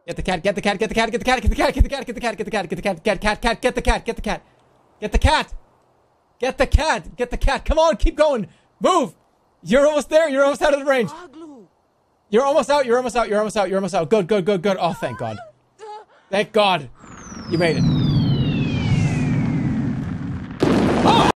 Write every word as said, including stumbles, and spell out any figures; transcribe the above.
Get the cat, get the cat, get the cat, get the cat, get the cat, get the cat, get the cat, get the cat, get the cat, get cat, cat, get the cat, get the cat. Get the cat. Get the cat. Get the cat. Come on, keep going. Move. You're almost there. You're almost out of the range. You're almost out. You're almost out. You're almost out. You're almost out. Good, good, good, good. Oh, thank God. Thank God. You made it.